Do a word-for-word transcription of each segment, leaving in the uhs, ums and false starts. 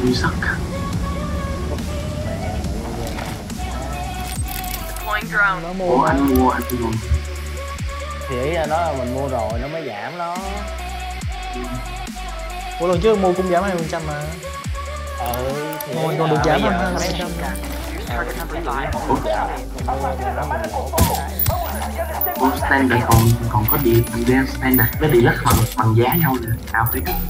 Ui sắc. Nó mua Ủa anh mua anh mua. Thì ý là nó là mình mua rồi nó mới giảm đó. Ủa lần trước mua cũng giảm hai phần trăm mà. Ừ thì Còn còn được giảm bây hơn giờ hai mấy phần trăm. Ủa standard còn còn có gì thằng đen standard với deluxe bằng bằng giá nhau nè. Nào phải cắt.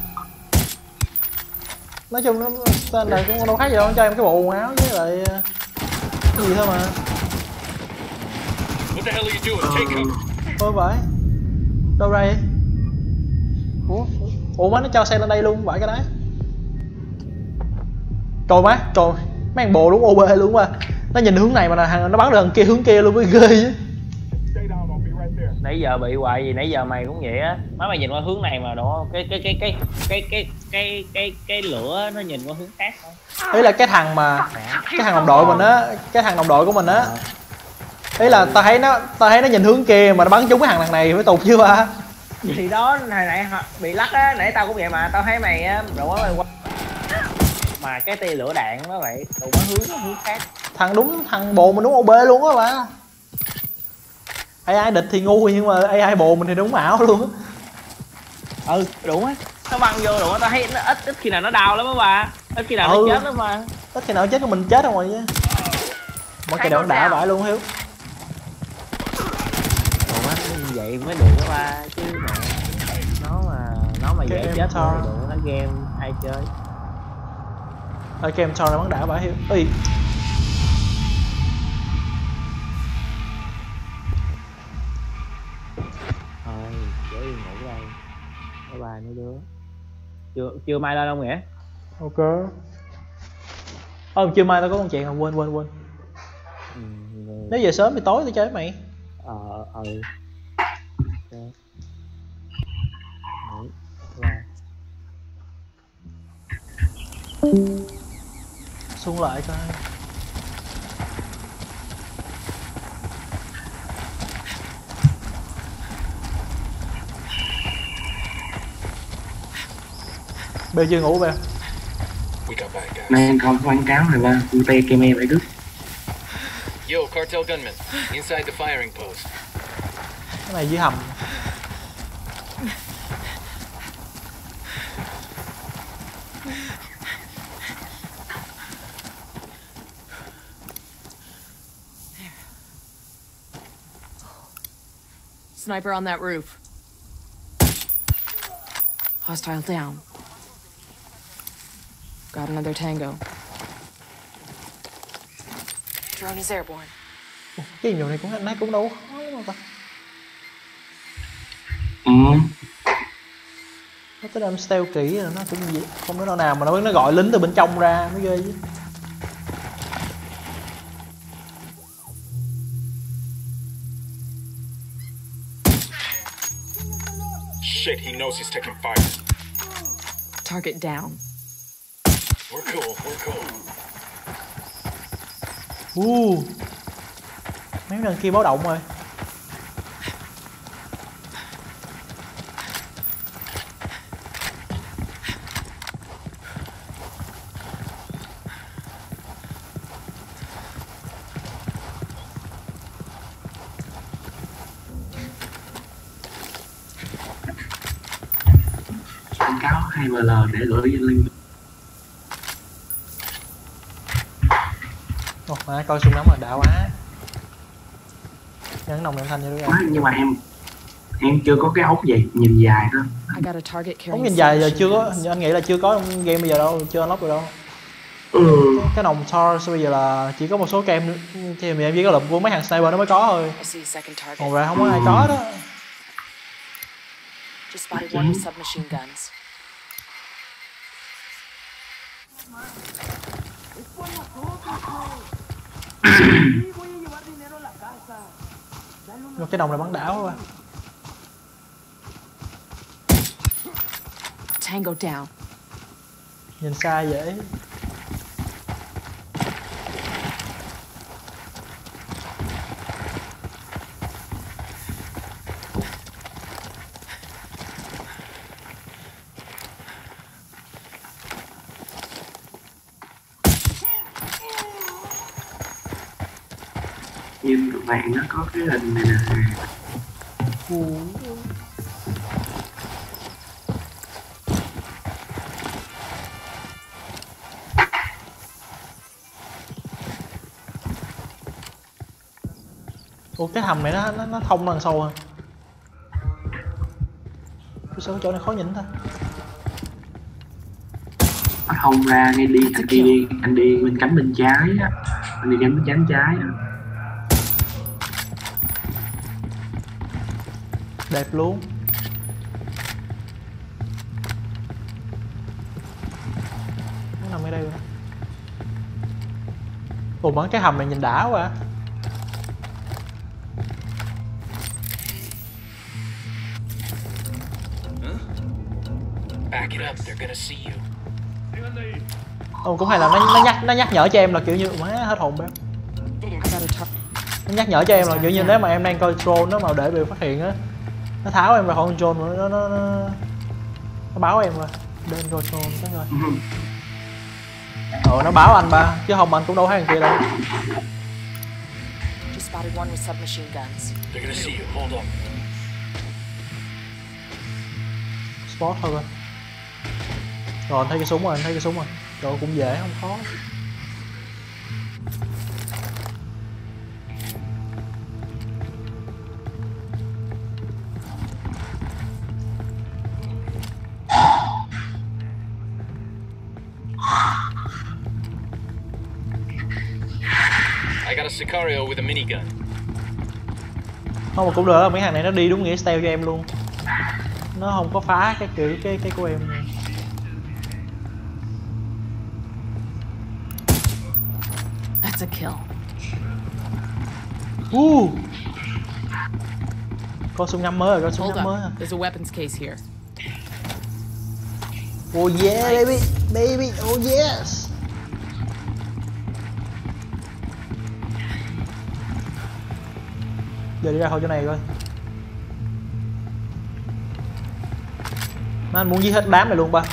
Nói chung nó standard cũng đâu khác gì đâu, nó cho em cái bộ quần áo với lại cái gì thôi mà. What the hell are you doing? Take cover. Thôi vậy. Đâu ra vậy? Ủa? Ủa má nó cho xe lên đây luôn vậy cái đấy. Trời má, trời. Mấy thằng bồ đúng ô bê luôn mà. Nó nhìn hướng này mà là nó bắn được thằng kia hướng kia luôn mới ghê chứ. Nãy giờ bị hoài gì, nãy giờ mày cũng vậy á. Má mày nhìn qua hướng này mà đó, cái cái cái cái cái cái cái cái cái lửa nó nhìn qua hướng khác thôi. Ý là cái thằng mà cái thằng đồng đội mình á, cái thằng đồng đội của mình á. Ý là tao thấy nó tao thấy nó nhìn hướng kia mà nó bắn trúng cái thằng thằng này mới tụt chứ ba. Thì đó hồi nãy bị lắc á, nãy tao cũng vậy mà, tao thấy mày á, rồi quá mày qua mà cái tia lửa đạn nó vậy, tụi nó hướng hướng khác. Thằng đúng thằng bồ mình đúng ô bê luôn á ba. a i địch thì ngu nhưng mà a i bồ mình thì đúng ảo luôn á. Ừ đúng á, nó băng vô đúng á, tao thấy nó ít ít khi nào nó đau lắm á ba, ít khi nào Ừ. nó chết lắm mà. Ít khi nào chết của mình chết không rồi chứ. Mỗi cái đoạn đã vãi luôn Hiếu. Ủa vậy mới được đó ba chứ mà nó mà nó mà dễ chết thôi được, nó game ai chơi. Thôi game sau này bắn đã vãi Hiếu. Ui. Thôi để đi ngủ đây. Bye bye mấy đứa. Chưa chưa mai lên không nghĩa? Ok. Ờ chưa mai tao có con chuyện à, quên quên quên. Ừ, nếu về sớm thì tối tao chơi với mày. Ờ ừ. Okay. Đấy. Xuống lại coi. Bê chưa ngủ Bê. Này không quảng cáo này ba, u tê kem em phải đứt. Yo, cartel gunman, inside the firing post. Cái này dưới hầm. Sniper on that roof. Hostile down. Got another tango. Drone is airborne. Ủa, cái nhiều này cũng nãy cũng đâu khó lắm mà ta. Ừ. Nó tới đem stealth kỹ rồi nó cũng gì không biết đâu nào mà nó nó gọi lính từ bên trong ra mới ghê chứ. Shit, he knows he's taking fire. Target down. We're cool, we're cool. Uh. Mấy lần kia báo động rồi. Quảng cáo hai em lờ để gửi link. Ồ, mà coi súng nóng là đã quá. Nhấn nòng em thanh như Quá, nhưng mà em em chưa có cái ống gì nhìn dài đó. I got a target carrying. Ống nhìn dài giờ chưa có, anh nghĩ là chưa có trong game bây giờ đâu, chưa unlock được đâu. Ừ. Cái, cái nòng Thor bây giờ là chỉ có một số game thì em chỉ có lụm của mấy thằng sniper nó mới có thôi. I see a second target. Còn ra không có ai có đó. Just spotted one with submachine guns. Một cái đồng này bắn đảo quá. Tango down. Nhìn xa dễ. Nhưng tụi bạn nó có cái hình này nè. Ủa. Ủa cái hầm này nó nó, nó thông đằng sâu hả? Sao cái chỗ này khó nhìn ta? Nó thông ra ngay đi, anh đi, đi anh đi bên cánh bên trái á, anh đi cánh bên cánh trái á. Đẹp luôn. Nó nằm ở đây rồi. Ủa mà cái hầm này nhìn đã quá. Back it up, they're gonna see you. Ồ cũng hay là nó, nó nhắc nó nhắc nhở cho em là kiểu như má hết hồn bé. I got a tar- Nó nhắc nhở cho em là kiểu như nếu mà em đang coi drone nó mà để bị phát hiện á, nó tháo em ra khỏi drone rồi nó nó nó, nó báo em rồi. Để em coi drone cái rồi. Ờ nó báo anh ba, chứ không anh cũng đâu thấy thằng kia đâu. Just spotted one with submachine guns. They're gonna see you. Hold up. Spot thôi coi. Rồi anh thấy cái súng rồi, anh thấy cái súng rồi. Rồi cũng dễ, không khó. I got a Sicario with a minigun. Không mà cũng được là mấy hàng này nó đi đúng nghĩa style cho em luôn. Nó không có phá cái kiểu cái cái của em. That's a kill. Uh. Có súng ngắm mới rồi, có súng Hold ngắm mới rồi. up. There's a weapons case here. Oh yeah baby, baby, oh yes. Giờ đi ra khỏi chỗ này coi. Má anh muốn giết hết đám này luôn ba.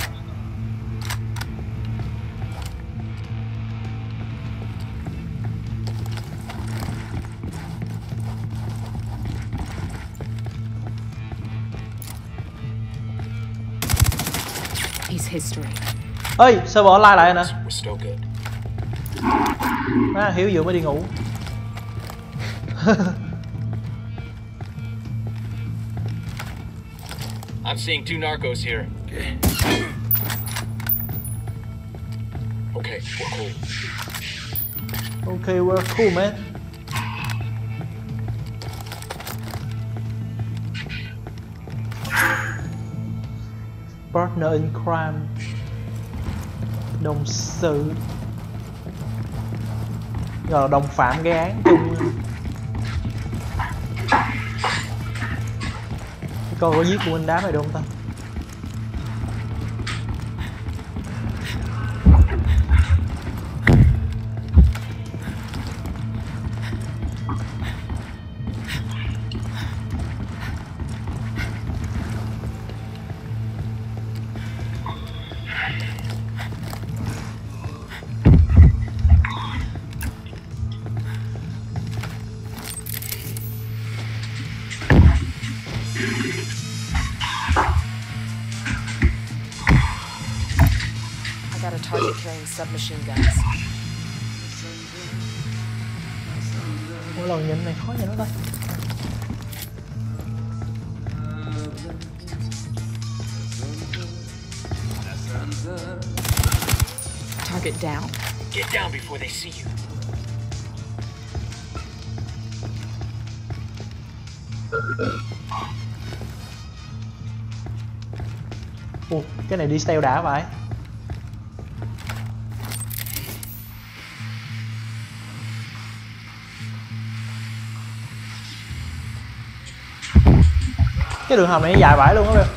He's history. Ơi, server online lại nè. We're still good. Má Hiếu vừa mới đi ngủ. I'm seeing two narcos here. Okay, we're cool. Okay, we're cool man. Partner in crime. Đồng sự. Rồi đồng phạm gây án chung. Coi có giết của anh đám này được không ta? I got a target carrying submachine guns. Mỗi lần nhìn này khó nhìn lắm đây. Target down. Get down before they see you. Ồ, cái này đi stealth đã vậy. Cái đường hầm này dài vãi luôn á.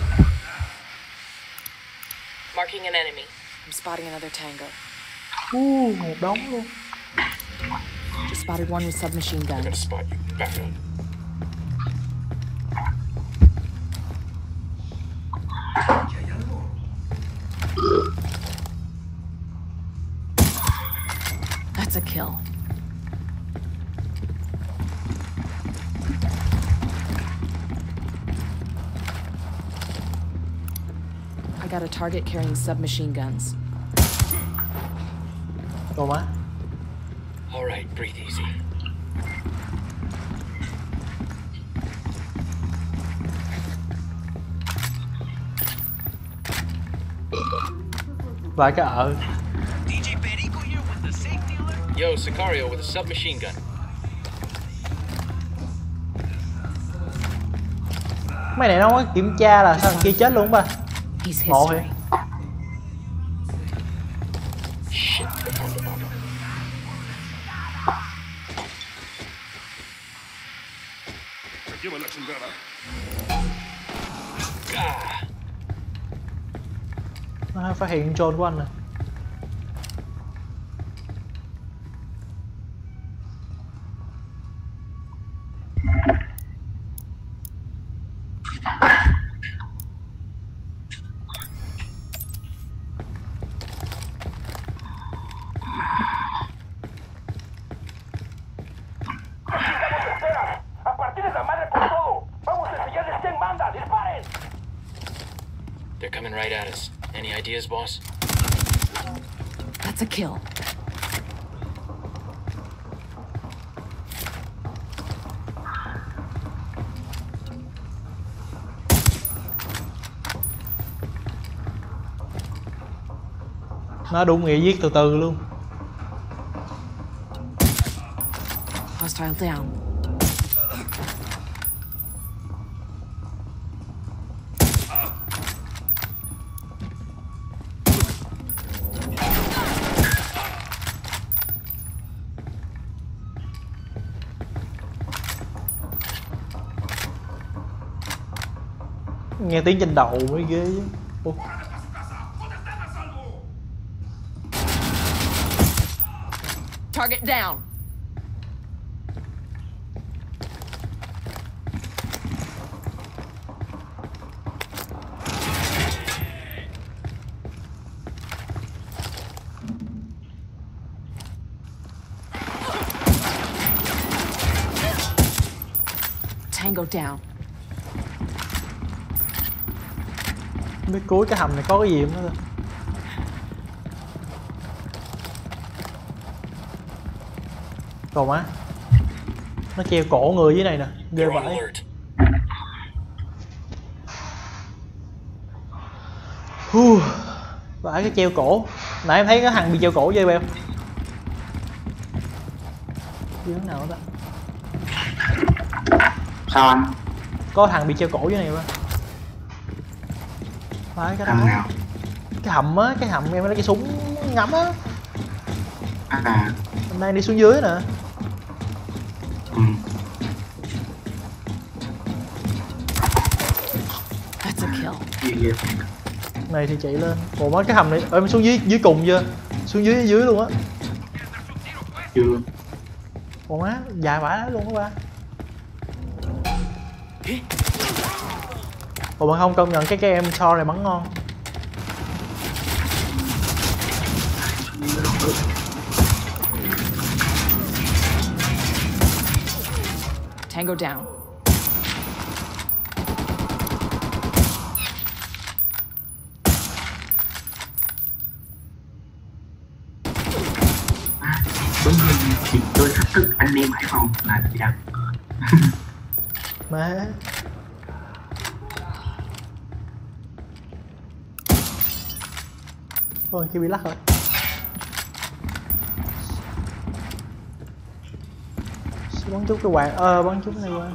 Marking an enemy. I'm spotting another tango. Uh, một đống luôn. Just spotted one with submachine I'm gonna guns. spot you. Back up. That's a kill. got a target carrying submachine guns. Đồ má. All right, breathe easy. Vài cái ở. Yo, Sicario with a submachine gun. Mấy này nó không có kiểm tra là sao thằng kia chết luôn ba. He's Ngộ history. vậy. Shit. Nó phát hiện John của anh nè. They're coming right at us. Any ideas, boss? That's a kill. Nó đúng nghĩa giết từ từ luôn. Hostile down. Nghe tiếng trên đầu mới ghê chứ. Ủa. Target down. Tango down. Không biết cuối cái hầm này có cái gì không đó. Còn má. Nó treo cổ người dưới này nè, ghê They're on vãi. alert. Hu. Vãi cái treo cổ. Nãy em thấy cái thằng bị treo cổ dây bèo. Dưới nào đó. Sao anh? Có thằng bị treo cổ dưới này mà. Vãi cái Thằng đó. nào? Cái hầm á, cái hầm em lấy cái súng ngắm á. À, Hôm nay đi xuống dưới nè. ừ. That's a kill. Gì vậy? Này thì chạy lên. Ủa mấy cái hầm này, em xuống dưới dưới cùng chưa? Xuống dưới dưới luôn á. Chưa. Ủa má, dài vãi đó luôn á ba. Ủa bạn không công nhận cái cái em so này bắn ngon. Tango down. Đúng rồi, thì tôi thách thức anh em Hải Phòng là dạ. Má. Ôi kia bị lắc rồi. Bắn chút cái quạt, ờ bắn chút cái này qua.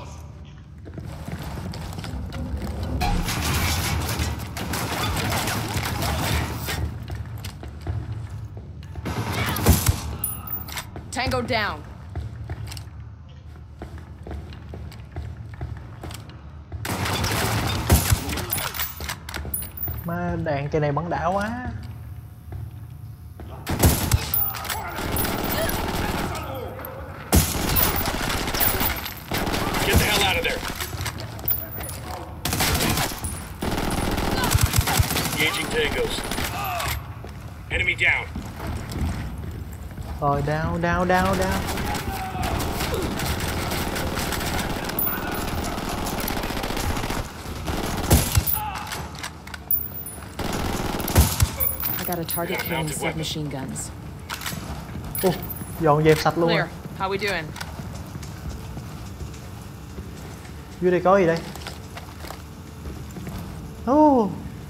Tango down. Má đạn cây này bắn đã quá. Get the hell out of there. Engaging tangos. Enemy down. Rồi down down down down. I got a target carrying submachine guns. Ồ, dọn dẹp sạch luôn Clear. rồi. How we doing? Dưới đây có gì đây? Oh.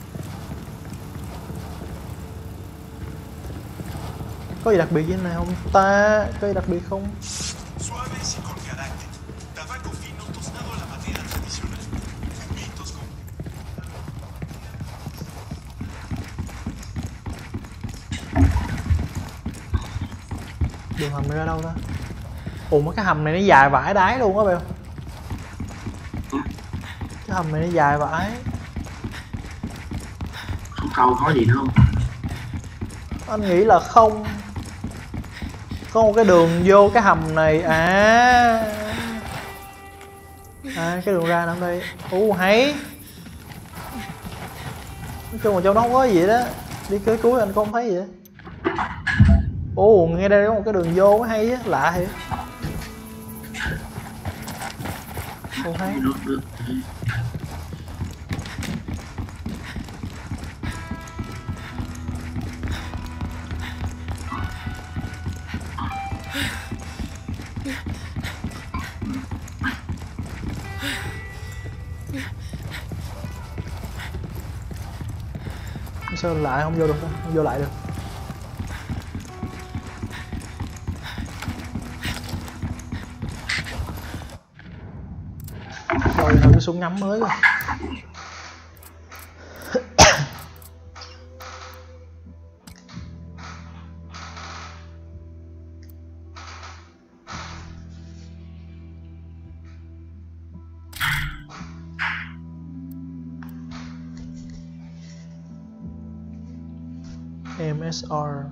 Có gì đặc biệt với này không ta? Có gì đặc biệt không? Đường hầm này ra đâu ta? Ủa mấy cái hầm này nó dài vãi đái luôn á Bèo. Cái hầm này nó dài vãi. Không câu có gì nữa không? Anh nghĩ là không. Có một cái đường vô cái hầm này. À À cái đường ra nằm đây. Ồ hay. Nói chung là trong đó không có gì đó. Đi tới cuối anh không thấy gì đó. Ồ nghe đây có một cái đường vô mới hay á. Lạ thiệt. Không thấy. Được, được. Sao lại không vô được, không vô lại được. Rồi thử cái súng ngắm mới rồi. em ét rờ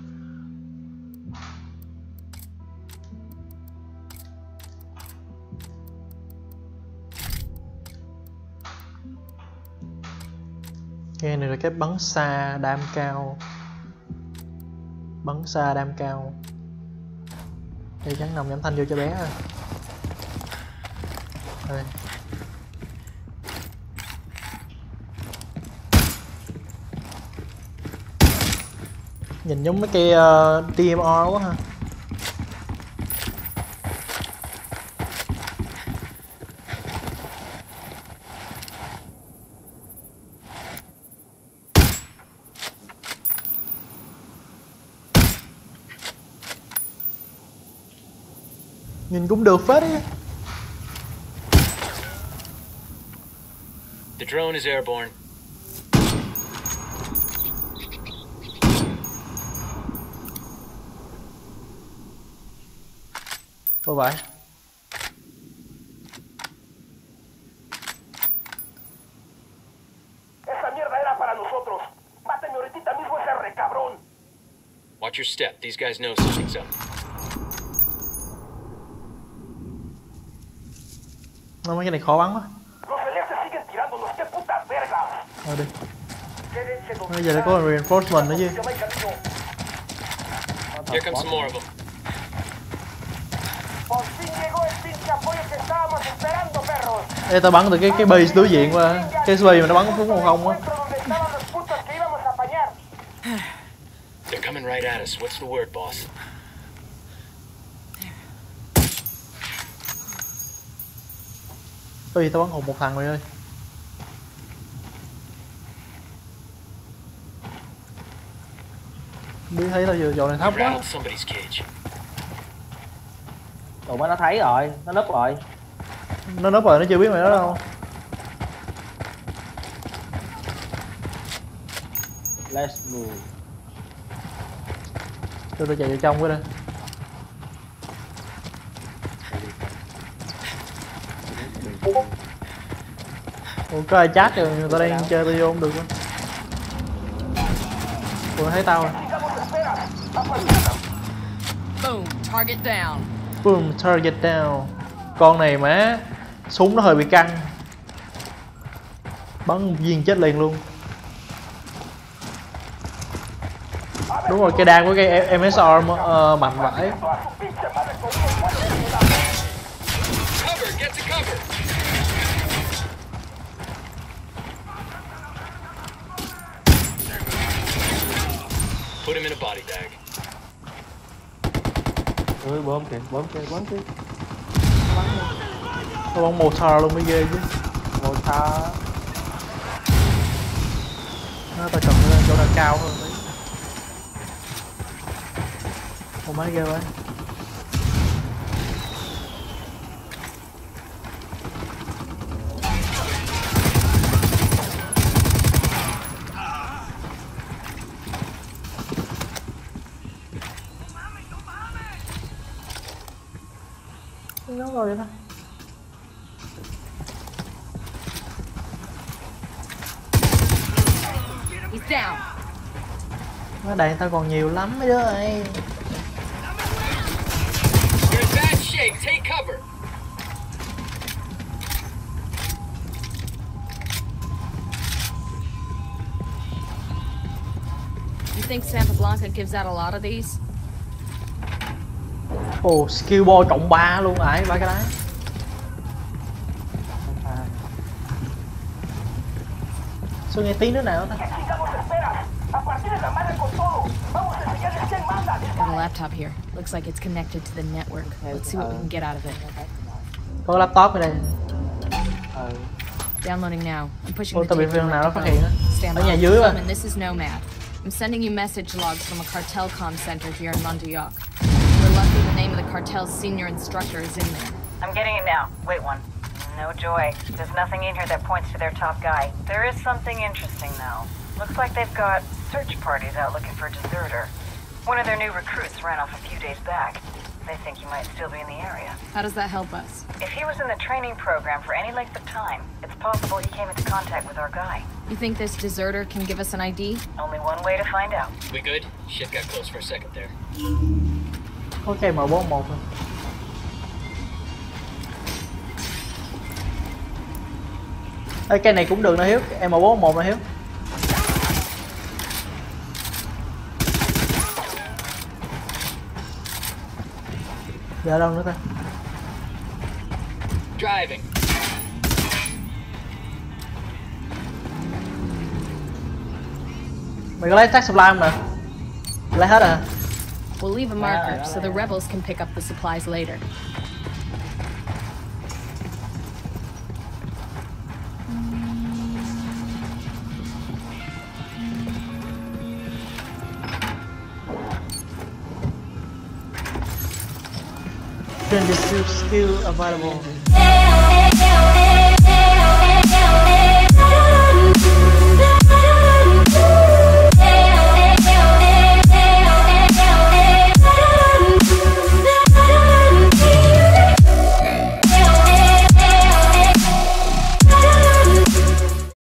cái này là cái bắn xa đam cao, bắn xa đam cao. Đây chắn nòng giảm thanh vô cho bé rồi. Đây. Nhìn giống mấy cây uh, tê em rờ quá ha. Nhìn cũng được phết đấy. The drone is airborne. Bye bye. Esa mierda era para nosotros. Máteme ahorita mismo ese recabrón. Watch your step. These guys know something's up. Nó mấy cái này khó bắn quá. Los celestes siguen tirándonos. ¡Qué putas vergas! Thôi đi. Quédense donde Bây giờ đã có reinforcement nữa chứ. Here comes some more of them. Por fin llegó el pinche apoyo que estábamos esperando, perros. Ê, tao bắn từ cái cái base đối diện qua. Cái base mà nó bắn phút một không á. Donde estaban los putos que íbamos a apañar. They're coming right at us. What's the word, boss? Có gì tao bắn hụt một thằng rồi ơi. Biết thấy tao vừa dọn này thấp quá. Rattled somebody's cage. Tụi nó thấy rồi, nó núp rồi. Nó núp rồi, nó chưa biết mày đó đâu. Let's move. Tôi tôi chạy vào trong cái đây. Ủa có ai chat rồi, người ta đang chơi tôi vô không được quá. Ủa thấy tao rồi. Boom. Target down. Boom, target down. Con này má, súng nó hơi bị căng. Bắn một viên chết liền luôn. Đúng rồi, cái đạn của cái em ét rờ uh, mạnh vãi. Cover! Get to cover! bom kìa, bom kìa, bom kìa. Nó bóng một thờ luôn mới ghê chứ. Một thờ. Nó ta chọn lên chỗ nào cao hơn tí. Một máy ghê vậy. Nó rồi vậy thôi. He's down. Nó đạn tao còn nhiều lắm mấy đứa ơi. You're in bad shape. Take cover. You think Santa Blanca gives out a lot of these? Ồ, skill ball cộng ba luôn ấy, ba cái đá. Sao nghe tiếng nữa nào ta? Sigamos esperas. A partir de la madre con todo. Vamos a enseñarles quién manda. Got a laptop here. Looks like it's connected to the network. Let's see what we can get out of it. Có laptop ở đây. Ừ. Downloading now. I'm pushing Ủa, the tao bị tape phim from nào nó my phát hiện á. Stand Ở by. nhà dưới mà. Coleman, this is Nomad. I'm sending you message logs from a cartel comm center here in Montauk. We're lucky the name of the cartel's senior instructor is in there. I'm getting it now. Wait one. No joy. There's nothing in here that points to their top guy. There is something interesting, though. Looks like they've got search parties out looking for a deserter. One of their new recruits ran off a few days back. They think he might still be in the area. How does that help us? If he was in the training program for any length of time, it's possible he came into contact with our guy. You think this deserter can give us an I D? Only one way to find out. We good? Shit got close for a second there. Có cây M bốn một thôi. Ê, cây này cũng được nè Hiếu, M bốn một nè Hiếu. Giờ đâu nữa ta? Driving. Mày có lấy tax supply không nè? Lấy hết à? We'll leave a marker so the rebels can pick up the supplies later. Trend is still, still available.